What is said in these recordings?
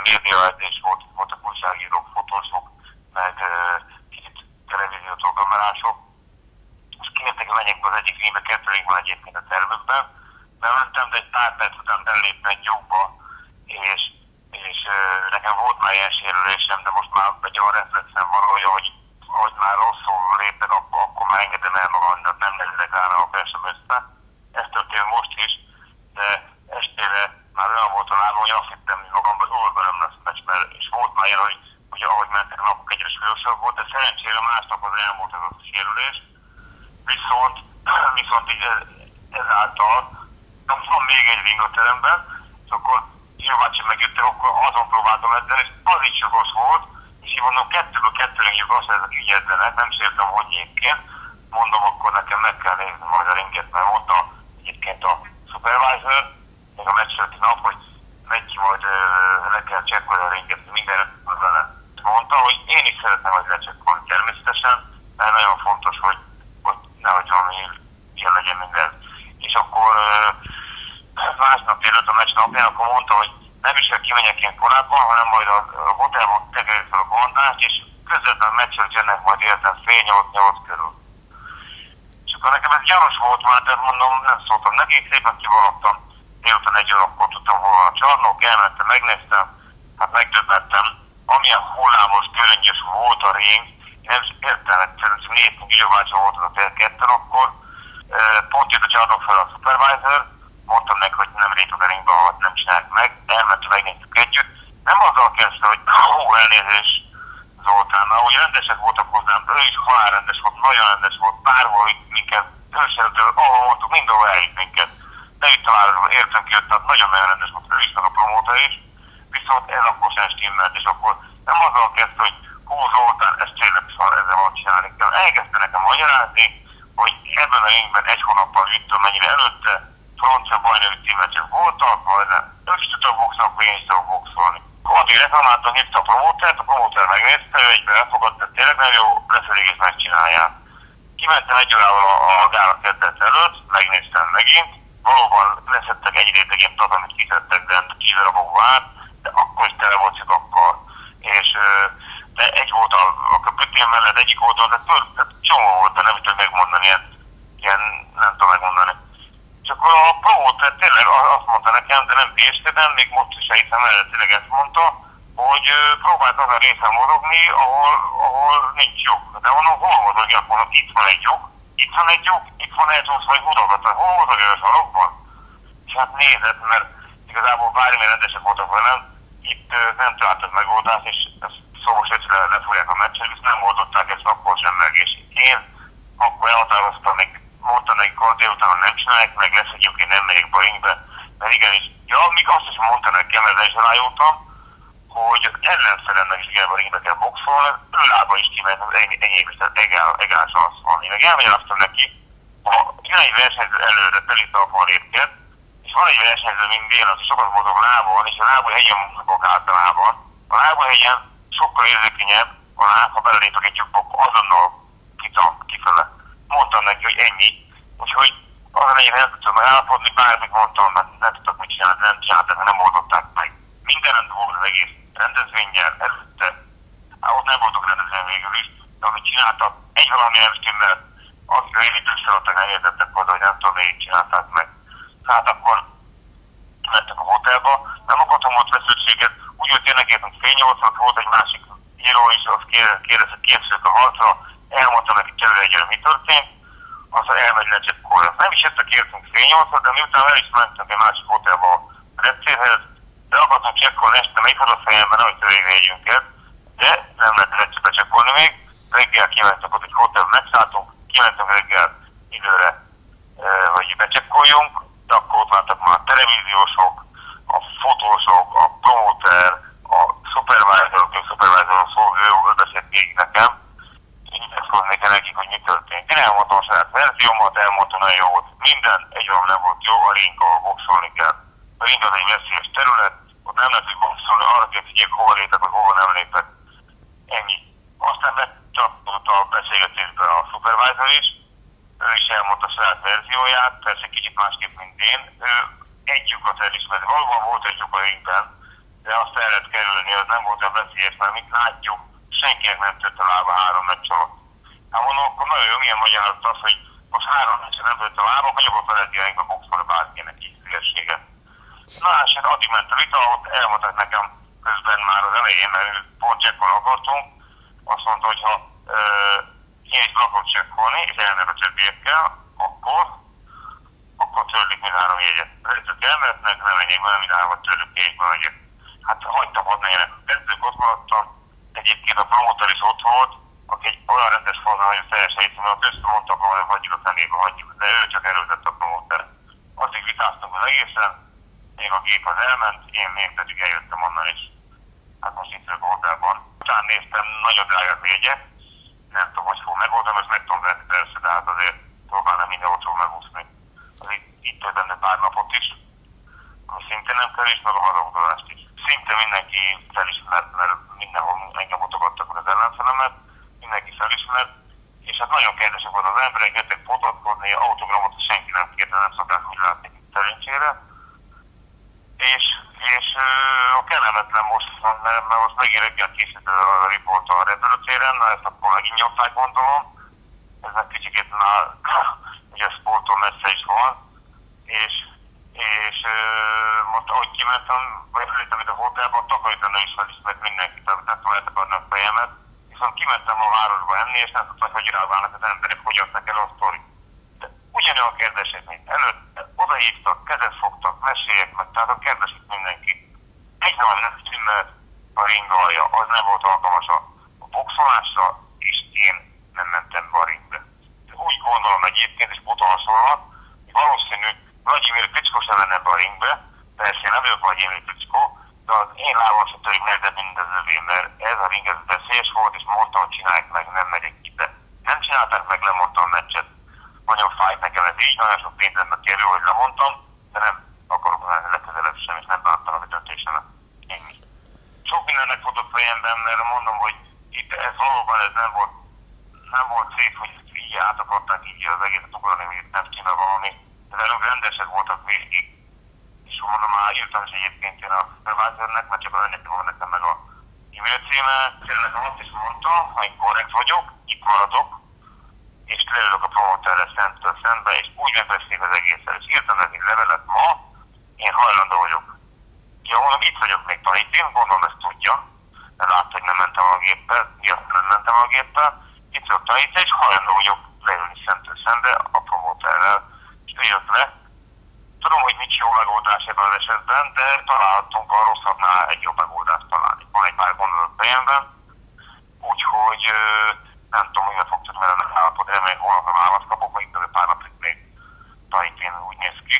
médiaedzés volt, voltak újságírók, fotósok, meg kicsit televíziótól kamerások, és kértek, hogy menjek be az egyik ringbe, kettő van egyébként a termükben. Bementem, de egy pár perc után beléptem egy lyukba, és nekem volt már ilyen sérülésem, de most már egy olyan reflexem van, hogy ahogy már rosszul lépek, akkor már engedem el magam, nem nehezek rá, a persem össze. Ez történt most is, de estére már olyan volt a lábam, hogy azt hittem, hogy magamban nem lesz meccs, és volt már ilyen, hogy ahogy mentek a napok egyre súlyosabb volt, de szerencsére másnap az elmúlt ez a sérülés. Viszont így ezáltal van még egy ring a teremben, és akkor Ilvácsi megjöttek, akkor azon próbáltam edzeni, és az is jogos volt, és így mondom, kettő ring jogos, ezek így edzenek, nem sértem, hogy egyébként. Mondom, akkor nekem meg kell nézni majd a ringet, mert mondta egyébként a supervisor, még a meccsölti nap, hogy megy ki majd le kell csekkolni a ringet, minden vele. Mondta, hogy én is szeretném, hogy lecsekkolni természetesen, mert nagyon fontos, hogy nehogy valami ilyen legyen minden. És akkor másnap előtt a meccs napján, akkor mondta, hogy nem is kell kimenjek ilyen korábban, hanem majd a hotelban tekerjük fel a bandást, és közvetlen meccsről jönnek majd értem fél 8 körül. És akkor nekem ez gyanús volt már, tehát mondom, nem szóltam neki, szépen kivalottam, délután 1 órakor tudtam, hol van a csarnok, elmentem, megnéztem, hát megdöbbentem, amilyen hullámos, göröngyös volt a ring, én nem értem, hogy 4 kilóvácsó volt az a ketten akkor, pont jött a csarnok fel a supervisor, mondtam neki, hogy nem lépek a ringbe, ha nem csinálják meg, elmentünk, megnéztük együtt. Nem azzal kezdte, hogy elnézés Zoltán, ahogy rendesek voltak hozzám, ő is halálrendes volt, nagyon rendes volt, bárhol minket, őserdől, ahol mondtuk, mindenhol elhitt minket. De itt találkozom, értem ki, tehát nagyon-nagyon rendes volt, ő is meg a promóter is, viszont ez akkor sem stimmelt, és akkor nem azzal kezdte, hogy Zoltán, ez tényleg szar, ezzel van csinálni kell. Elkezdte nekem magyarázni, hogy ebben a ringben 1 hónappal vittől mennyire előtte, francia bajnoki címeccsek voltak, vagy nem. Ők is tudtak boxolni, akkor én is tudok boxolni. Addig reklamáltam, hívta a promóter megnézte, ő egyben elfogadta, tényleg nagyon jó, lesz elég, és megcsinálják. Kimentem 1 órával a gála kezdet előtt, megnéztem megint, valóban leszettek egy rétegén amit kiszedtek, de kívülrabok vált, de akkor is tele volt szigakkal. És de egy volt a köpötén mellett, egyik oldal, de csomó volt, de nem tudok megmondani, ilyen nem tudom megmondani. És akkor a promóter tényleg azt mondta nekem, de nem tészteden, még most is hiszem el, tényleg ezt mondta, hogy próbált az a részen mozogni, ahol nincs lyuk. De mondom, hol mozogja? Mondom, itt van egy lyuk, itt van elcsúszva egy udagat, hol mozogja a sarokban? És hát nézett, mert igazából bármilyen rendesek voltak velem, itt nem találtak megoldást, és szóval se lefúrják a meccset, és nem oldották ezt akkor sem meg, és én akkor elhatároztam, mondta nekik, hogy délután nem csinálják meg, lesz egy lyuk, én nem megyek be ringbe, mert igenis, ja, még azt is mondta nekem, ezzel is rájöttem, hogy ellenfelemnek is kell a ringbe kell boxolni, ő lába is kimegy, az enyém is, tehát egál szansz van. Én meg elmagyaráztam neki, ha jön egy versenyző előre, telítalpan lépked, és van egy versenyző, mint én, az sokat mozog lábon, és a lábújhegyen mozgok általában. A lábújhegyen sokkal érzékenyebb, ha belelépek egy lyukba, azonnal kifele. Mondtam neki, hogy ennyi. Úgyhogy azon egyre nem tudtam állapodni, bármit mondtam, mert nem tudtak mit csinálni, nem csináltak, nem oldották meg. Minden rend volt az egész rendezvényel előtte. Ott nem voltak rendezvény végül is, de amit csináltak, egy valami nem stimmel, akik én itt összeadtak, nem értettek hozzá, hogy nem tudom, még csinálták meg. Tehát akkor mentek a hotelba, nem akartam ott feszültséget, úgy jött én nekértünk fél 8-at, volt egy másik író is, azt kérdezte, hogy készülök a harcra, elmondtam neki tőle egyre, mi történt, aztán elmegy lecsekkolni. Nem is jöttek értünk fél 8-at, de miután el is mentünk egy másik hotelba a repcérhez, de akartam csekkolni este, még volt a fejemben, hogy törvény jegyünket, de nem lehet lecsekkolni még. Reggel kimentünk ott egy hotel, megszálltunk, kimentünk reggel időre, hogy becsekkoljunk, de akkor ott váltak már a televíziósok, a fotósok, a promóter, a supervisorok szól, ő beszélt még nekem. Én nyilatkoznék nekik, hogy mi történt. Én elmondtam a saját verziómat, elmondtam, nagyon jó volt. Minden egyáltalán nem volt jó, a ring, ahol boxolni kell. A ring az egy veszélyes terület, ott nem lehet, hogy boxolni, arra kell figyelj, hova lépek, vagy hova nem lépek. Ennyi. Aztán becsapott a beszélgetésbe a supervisor is, ő is elmondta a saját verzióját, persze kicsit másképp, mint én. Ő egy lyukat elismert, valóban volt egy lyuk a ringben, de azt el lehet kerülni, az nem volt a veszélyes, mert mit látjuk, senkinek nem tört a lába 3 meccs alatt. Hát mondom, akkor nagyon jó, milyen magyarázat az, hogy most 3 meccsen nem tört a lába, hogy akkor feledi a boxban a bárkinek így szívessége. Na, és hát addig ment a vita, ott elmondták nekem közben már az elején, mert pont csekkolni akartunk, azt mondta, hogy ha én is akarok csekkolni, és elnek a többiekkel, akkor törlik mind 3 jegyet. Edzők elmehetnek, nem menjék be, mind 3 törlik jegyben megyek. Hát hagytam, hadd menjenek. Edzők ott maradtam, egyébként a promotor is ott volt, aki egy olyan rendes fazon, hogy teljesen hiszem, hogy összemondta, hogy hagyjuk a szemébe, hagyjuk, de ő csak erőzött a promotor. Addig vitáztunk az egészen, még a gép az elment, én pedig eljöttem onnan is. Hát most itt vagyok a hotelban. Utána néztem, nagyon drágák a jegyek, nem tudom, hogy fog megoldani, ezt meg tudom venni persze, de hát azért próbálnám minden otthon megúszni. Az itt töltenne pár napot is, ami szintén nem kerül, meg a hazaudalást is. Szinte mindenki felismert, mert mindenhol engem mutogattak az ellenfelemet, mindenki felismert, és hát nagyon kedvesek volt az emberek, jöttek fotózkodni, autogramot senki nem kérte, nem szokták úgy látni szerencsére. És a kellemetlen most van, mert most megint reggel készített a riport a repülőtéren, ezt akkor megint nyomták, gondolom. Ez egy kicsit már, ugye a sporton messze is van, és most ahogy kimentem, vagy előttem itt a hotelban, takarítani is felismert mindenkit, tehát nem tudom eltakarni a fejemet, viszont kimentem a városba enni, és nem tudtam, hogy reagálnak az emberek, hogy adnak el a sztori. De ugyanolyan kérdések, mint előtte, odahívtak, kezet fogtak, meséljek meg, tehát a kérdések mindenki. Egy valami nem stimmelt a ring alja, az nem volt alkalmas a boxolásra, és én nem mentem be a ringbe. Úgy gondolom egyébként, és buta hasonlat, hogy valószínű Vladimir Klitschko sem menne be a ringbe, persze én nem vagyok Vladimir Klitschko, de az én lábam sem törik nehezebb, mint az övé, mert ez a ring ez veszélyes volt, és mondtam, hogy csinálják meg, nem megyek ki be. Nem csinálták meg, lemondtam a meccset. Nagyon fájt nekem ez így, nagyon sok pénzembe kerül, hogy lemondtam, de nem akarok menni legközelebb sem, és nem bántam a döntésemet. Ennyi. Sok mindennek futott fejemben, mert mondom, hogy itt ez valóban ez nem volt szép, hogy így át akarták így az egészet ugrani, hogy itt nem csinál valami. De velünk rendesek voltak végig. És mondom, már írtam is egyébként én a supervisornek, mert csak önnek van nekem meg a e-mail címe. Nekem azt is mondta, ha én korrekt vagyok, itt maradok, és leülök a promotterre szemtől szembe, és úgy megbeszéljük az egészen. És írtam neki levelet ma, én hajlandó vagyok. Ja, mondom, itt vagyok még Tahitin, gondolom ezt tudja, mert látta, hogy nem mentem a géppel, nem mentem a géppel, itt vagyok Tahitin, és hajlandó vagyok leülni szemtől szembe a promotterrel, és ő jött le. Tudom, hogy nincs jó megoldás ebben az esetben, de találhatunk a rosszabbnál egy jobb megoldást találni. Van egy pár gondolat fejemben, úgyhogy nem tudom, hogy fog tudni velem állapot, reméljük holnapra választ kapok, vagy itt pár napig még Tahitén úgy néz ki.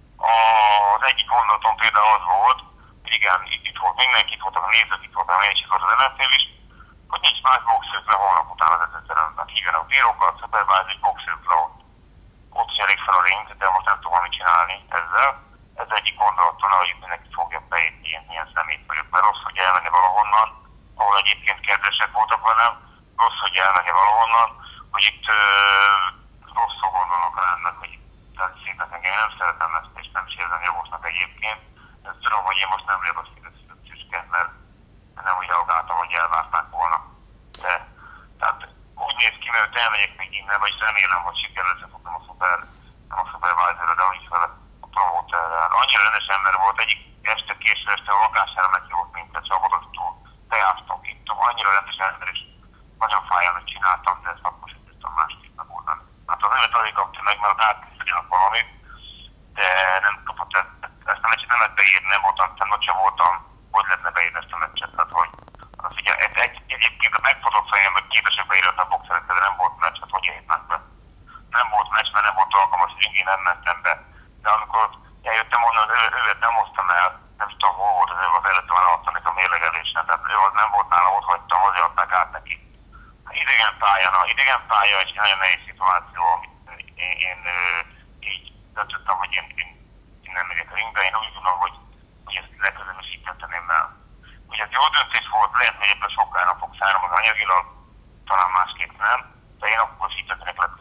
Az egyik gondolatom például az volt, hogy igen, itt volt mindenki, itt voltak a nézők, itt voltam én is, itt volt az ellenfél is, hogy nincs más boxők le holnap után az edzőteremben. Hívjanak a bírókat, szupervázik, boxők le ott. Ott cserék fel a ring, de most nem tudom mit csinálni ezzel. Ez egyik gondolatom, hogy itt mindenki fogja be, ilyen szemét vagyok, mert rossz, hogy elmenni valahonnan, ahol egyébként kedvesek voltak velem, rossz, hogy elmenni valahonnan, hogy itt rosszul gondolnak rám, hogy itt szépen engem nem szeretem ezt, és nem is érzem jogosnak egyébként. Ezt tudom, hogy én most nem vagyok a szíveszített szüske, mert nem úgy reagáltam, hogy elvárták volna. De tehát úgy néz ki, mert elmegyek még innen, vagyis remélem, hogy sikerül összefognom nem a supervisorra, de úgy fel a promóterrel. Annyira rendes ember volt, egyik este késő este a lakására meghívott minket, csapatot teáztunk, ittunk, annyira rendes ember, és nagyon fáján, hogy csináltam, de ezt akkor sem tudtam másképp megoldani. Hát az előtt azért kapta meg, mert átkészüljenek valamit, de nem kapott ezt a meccset nem lehet beírni, nem voltam, sem voltam, hogy lehetne beírni ezt a meccset, tehát hogy az ugye egyébként a megfogott fejem, hogy képesek beírni a boxereket, de nem volt meccs, hát hogy írták be. Nem volt meccs, mert nem volt alkalmas, hogy én nem mentem be. De amikor eljöttem volna, az ővet nem hoztam el, nem tudom, hol volt az ő, az előtt már adtam a mérlegelésen, tehát ő az nem volt nála, ott hagytam, azért adták át neki. Idegen pálya, és nagyon nehéz szituáció, amit én így döntöttem, hogy én nem megyek a ringbe, én úgy gondolom, hogy ezt legközelebb is így dönteném el. Ugye ez jó döntés volt, lehet, hogy ebből sokkal nem fog származni anyagilag, talán másképp nem, de én akkor is így döntenek